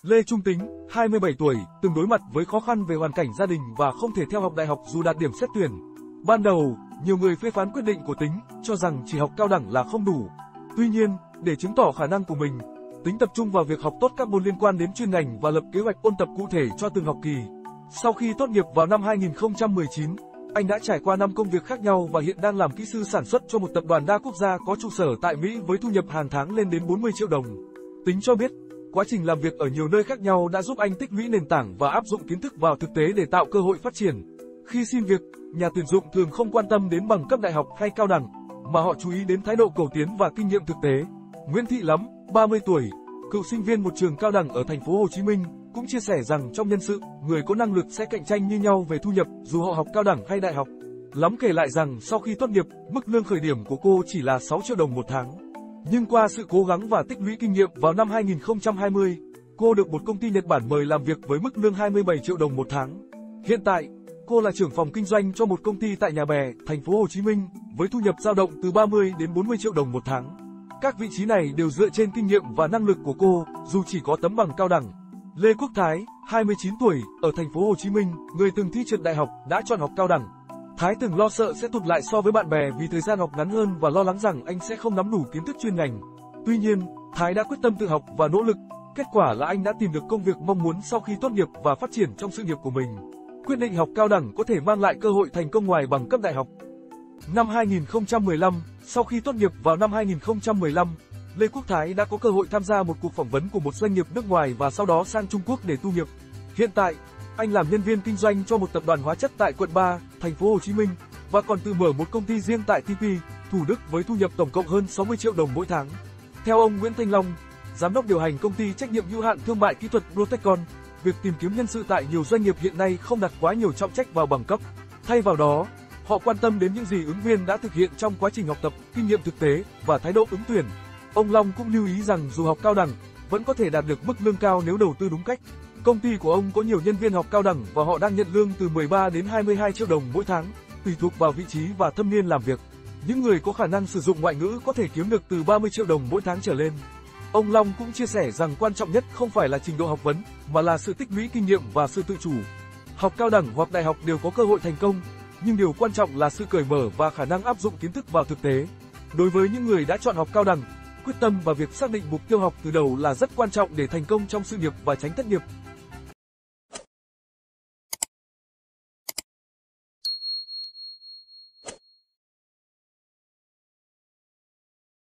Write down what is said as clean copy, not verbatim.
Lê Trung Tính, 27 tuổi, từng đối mặt với khó khăn về hoàn cảnh gia đình và không thể theo học đại học dù đạt điểm xét tuyển. Ban đầu, nhiều người phê phán quyết định của Tính, cho rằng chỉ học cao đẳng là không đủ. Tuy nhiên, để chứng tỏ khả năng của mình, Tính tập trung vào việc học tốt các môn liên quan đến chuyên ngành và lập kế hoạch ôn tập cụ thể cho từng học kỳ. Sau khi tốt nghiệp vào năm 2019, anh đã trải qua 5 công việc khác nhau và hiện đang làm kỹ sư sản xuất cho một tập đoàn đa quốc gia có trụ sở tại Mỹ với thu nhập hàng tháng lên đến 40 triệu đồng. Tính cho biết, quá trình làm việc ở nhiều nơi khác nhau đã giúp anh tích lũy nền tảng và áp dụng kiến thức vào thực tế để tạo cơ hội phát triển. Khi xin việc, nhà tuyển dụng thường không quan tâm đến bằng cấp đại học hay cao đẳng, mà họ chú ý đến thái độ cầu tiến và kinh nghiệm thực tế. Nguyễn Thị Lắm, 30 tuổi, cựu sinh viên một trường cao đẳng ở thành phố Hồ Chí Minh, cũng chia sẻ rằng trong nhân sự, người có năng lực sẽ cạnh tranh như nhau về thu nhập dù họ học cao đẳng hay đại học. Lắm kể lại rằng sau khi tốt nghiệp, mức lương khởi điểm của cô chỉ là 6 triệu đồng một tháng. Nhưng qua sự cố gắng và tích lũy kinh nghiệm vào năm 2020, cô được một công ty Nhật Bản mời làm việc với mức lương 27 triệu đồng một tháng. Hiện tại, cô là trưởng phòng kinh doanh cho một công ty tại Nhà Bè, thành phố Hồ Chí Minh, với thu nhập dao động từ 30 đến 40 triệu đồng một tháng. Các vị trí này đều dựa trên kinh nghiệm và năng lực của cô, dù chỉ có tấm bằng cao đẳng. Lê Quốc Thái, 29 tuổi, ở thành phố Hồ Chí Minh, người từng thi trượt đại học, đã chọn học cao đẳng. Thái từng lo sợ sẽ tụt lại so với bạn bè vì thời gian học ngắn hơn và lo lắng rằng anh sẽ không nắm đủ kiến thức chuyên ngành. Tuy nhiên, Thái đã quyết tâm tự học và nỗ lực. Kết quả là anh đã tìm được công việc mong muốn sau khi tốt nghiệp và phát triển trong sự nghiệp của mình. Quyết định học cao đẳng có thể mang lại cơ hội thành công ngoài bằng cấp đại học. Năm 2015, sau khi tốt nghiệp vào năm 2015, Lê Quốc Thái đã có cơ hội tham gia một cuộc phỏng vấn của một doanh nghiệp nước ngoài và sau đó sang Trung Quốc để tu nghiệp. Hiện tại, anh làm nhân viên kinh doanh cho một tập đoàn hóa chất tại quận 3, thành phố Hồ Chí Minh và còn tự mở một công ty riêng tại TP, Thủ Đức với thu nhập tổng cộng hơn 60 triệu đồng mỗi tháng. Theo ông Nguyễn Thanh Long, giám đốc điều hành công ty trách nhiệm hữu hạn thương mại kỹ thuật Protecon, việc tìm kiếm nhân sự tại nhiều doanh nghiệp hiện nay không đặt quá nhiều trọng trách vào bằng cấp. Thay vào đó, họ quan tâm đến những gì ứng viên đã thực hiện trong quá trình học tập, kinh nghiệm thực tế và thái độ ứng tuyển. Ông Long cũng lưu ý rằng dù học cao đẳng, vẫn có thể đạt được mức lương cao nếu đầu tư đúng cách. Công ty của ông có nhiều nhân viên học cao đẳng và họ đang nhận lương từ 13 đến 22 triệu đồng mỗi tháng, tùy thuộc vào vị trí và thâm niên làm việc. Những người có khả năng sử dụng ngoại ngữ có thể kiếm được từ 30 triệu đồng mỗi tháng trở lên. Ông Long cũng chia sẻ rằng quan trọng nhất không phải là trình độ học vấn, mà là sự tích lũy kinh nghiệm và sự tự chủ. Học cao đẳng hoặc đại học đều có cơ hội thành công, nhưng điều quan trọng là sự cởi mở và khả năng áp dụng kiến thức vào thực tế. Đối với những người đã chọn học cao đẳng, quyết tâm và việc xác định mục tiêu học từ đầu là rất quan trọng để thành công trong sự nghiệp và tránh thất nghiệp.